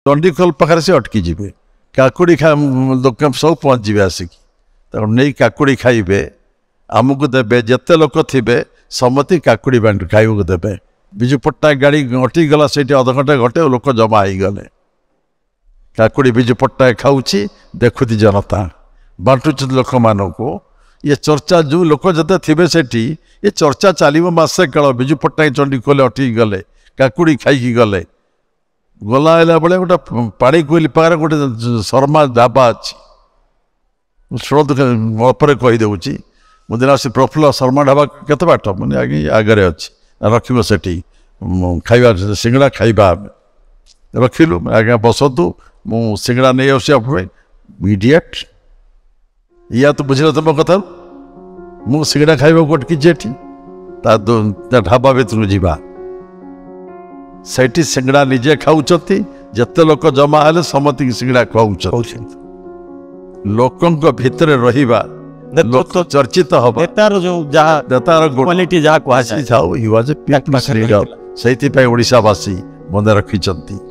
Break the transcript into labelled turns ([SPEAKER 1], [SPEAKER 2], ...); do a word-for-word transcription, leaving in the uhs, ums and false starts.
[SPEAKER 1] चंडीखोल पाखे से अटकी जी काकुड़ी खा लोक सब पहुँच जाए आसिक नहीं काकुड़ी खाइबे आमको देवे जिते लोक थे समति काकुड़ी बांट खाइबू देवे विजु पट्टनायक गाड़ी अटकी गला से अधघंटे घंटे लोक जमा हो गले काकुड़ी विजु पट्टनायक खाऊँची देखुती जनता बांटुच लोक मानू ये चर्चा जो लोक जते थे सेठी ये चर्चा चलो मसे काल विजु पट्टनायक चंडीखोल अटकी गले काकुड़ी खाई गले गला बेले गोटे पाड़ी कोइली पाखे गोटे शर्मा ढाबा अच्छी शुणुपर कहीदे मुझे आस प्रफुल्ल शर्मा ढाबा केते बाट मैंने आगे आगे अच्छी रखी से खाइबा सिंगड़ा खाइबा रखिलु आज्ञा बसतु मु सिंगड़ा नहीं आस इडियट या तो बुझल तुम कथा मु सिंगड़ा खाइबा गोटकी ढाबा भीतर जावा सेठी सिंगड़ा निजे खाऊंच जिते लोक जमा हेले समति सिंगड़ा खुआउछ लोकंक भितर रहिबा लोक चर्चित हबा
[SPEAKER 2] नेतार जो जहा
[SPEAKER 1] नेतार
[SPEAKER 2] क्वालिटी जहा
[SPEAKER 1] क्वासी थाउ he was a pick leader सेति पे ओडिसा वासी मन रखिचंती।